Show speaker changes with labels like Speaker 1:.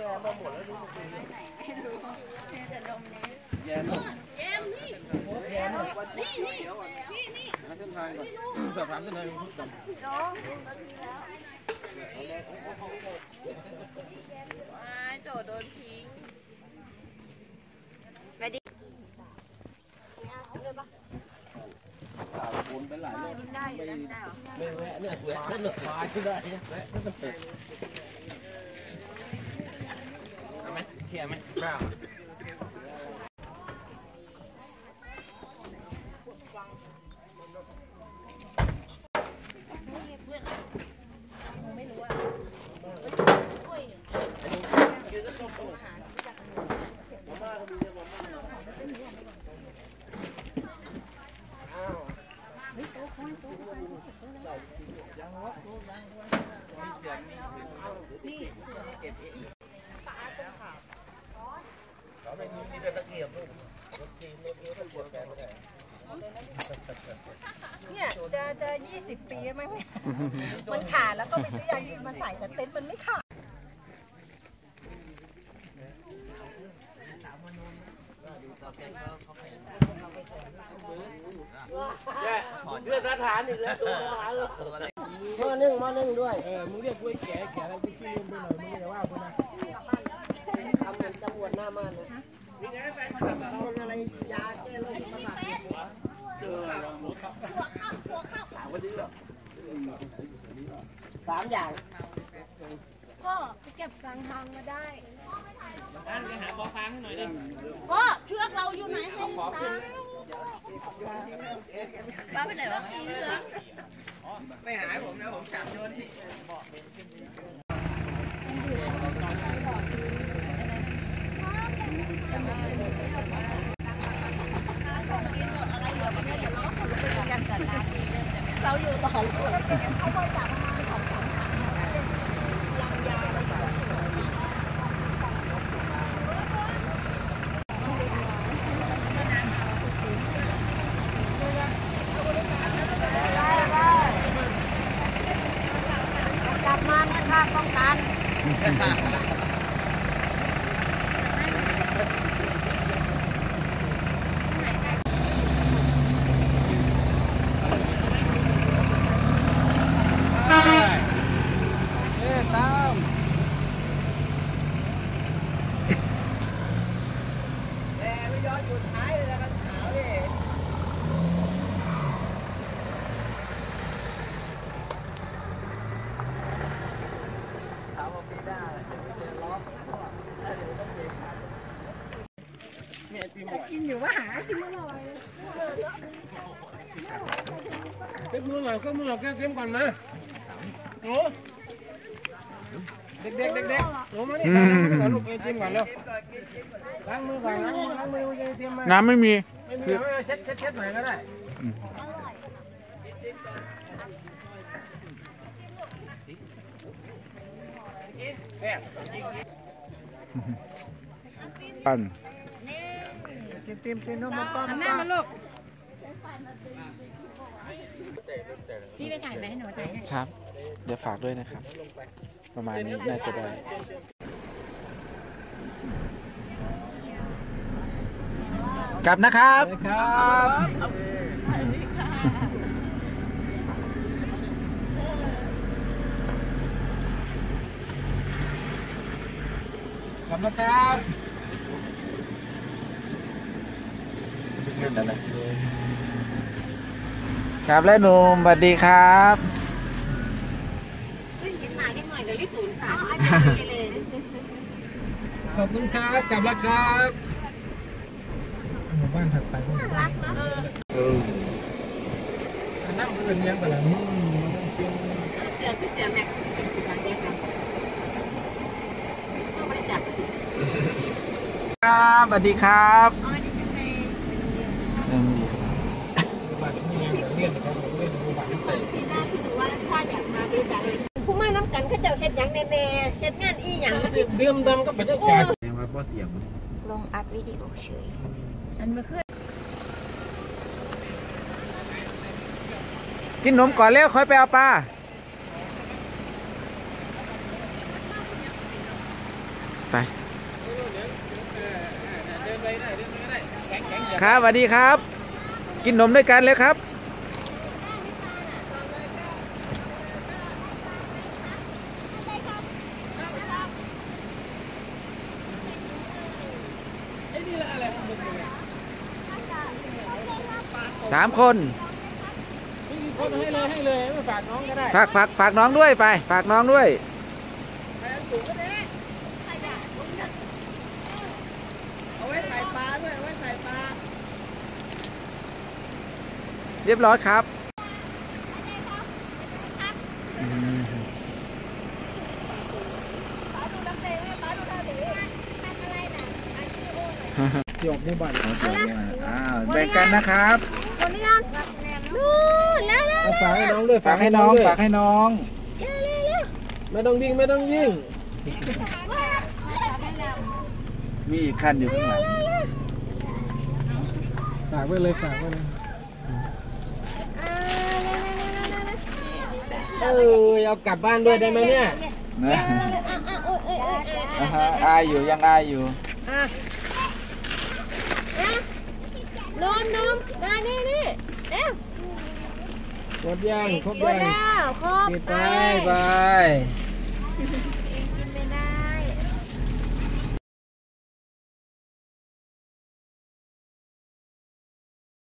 Speaker 1: จะดมนี้แยมนี่เส้นทางก่อนสอบถามเส้นทางทุกจำโจโดนทิ้งไปดิวนไปหลายรอบไม่แวะเนี่ยแวะนั่นหลุดมาไม่ได้แวะนั่นเป็นเอาไหมเขี่ยไหมเปล่า
Speaker 2: เนี่ยจะ20 ปีไหมมันขาดแล้วก็ไปซื้อยางยืดมาใส่แต่เต็นท์มันไม่ขาด
Speaker 3: เรื่องทหารอีกแล้วตัวทหารเลยมอนึ่งด้วยมึงเรียกกูแก่อะไรกูชื่อลืมไปหน่อยมึงอย่าว่ากูนะทำเป็นตำรวจหน้าม่านเลยคนอะไรยาแก้โรคประสาทหัวข้าววันนี้เหรอ3 อย่าง
Speaker 1: พ่อไปเก็บสังทางมาได้
Speaker 3: ท่านไปหาบอฟังหน่อยดิ
Speaker 1: พ่อเชือกเราอยู่ไหนให้ป้าไปไหนวะสีเหลือง
Speaker 3: ไม่หายผมนะผมจับโยนที่
Speaker 1: เราอยู่ต่อเลยเขาไปจับมาของลังยาจับมันค่าป้องกัน
Speaker 2: กินอยู่ว่าหากินอร่อย
Speaker 3: เก็บมือหน่อยเก็บก่อนนะโอ้เด็กโอ้มาดิลูกเต็มก่อนเร็วล้างมือก่อนล้างมือเตรียมมา
Speaker 4: น้ำไม่มี
Speaker 3: เช็ดหน่อยก็ได้
Speaker 4: ปั่น
Speaker 2: เต็มน้องป้าหน้ามาลูก
Speaker 1: พี่ไปถ่ายไหมหนูถ่ายให้
Speaker 4: ครับเดี๋ยวฝากด้วยนะครับประมาณนี้น่าจะได้กลับนะครับ
Speaker 3: กลับนะครับ
Speaker 4: ครับและหนุ่มสวัสดีครับ
Speaker 3: ขอบคุณครับกลับแล้วครับหมู่บ้านถัดไปก็รักนะนั่งเพื่อนยังกันแล้ว
Speaker 1: เสือแม็กเป็นสุพรรณเด็กครับไม่ได้จับ
Speaker 4: ครับสวัสดีครับ
Speaker 2: ผู้มาน้ำกันเขาจะเฮ็ดหยังแน่เฮ็ดงานอีหยัง
Speaker 3: เดิมดำก็บรรยากาศว่าบ่เตียง
Speaker 1: ลงอัดวิดีโอเฉยอันเมื่อคืน
Speaker 4: กินนมก่อนแล้วค่อยไปเอาปลาไปครับสวัสดีครับ กินนมด้วยกันเลยครับ3 คน
Speaker 3: ให้เลยไม่ฝากน้องก็ได้
Speaker 4: ฝากน้องด้วยไปฝากน้องด้วย
Speaker 1: เอาไว้ใส่ปลาด้วยเอาไว้ใส่ปลา
Speaker 4: เรียบร้อยครับ
Speaker 3: จบในบ้าน
Speaker 4: แบ่งกันนะครับ
Speaker 1: คนนี้ยังนู่นแล้ว
Speaker 3: ฝากให้น้องด้วย
Speaker 4: ฝากให้น้องฝากให้น้อง
Speaker 3: ไม่ต้องวิ่งไม่ต้องวิ่ง
Speaker 4: มีอีกคันอยู่ข้างหลัง
Speaker 3: ฝากไว้เลยฝากไว้เลยเอากลับบ้านด้วยได้ไหมเนี่ย
Speaker 4: นะอายอยู่ยังอายอยู่
Speaker 1: นมมานี่เร็ว
Speaker 3: หมดยังครบ
Speaker 1: หม
Speaker 3: ยั
Speaker 1: ด
Speaker 3: ง
Speaker 1: แล้วครบ
Speaker 3: ไป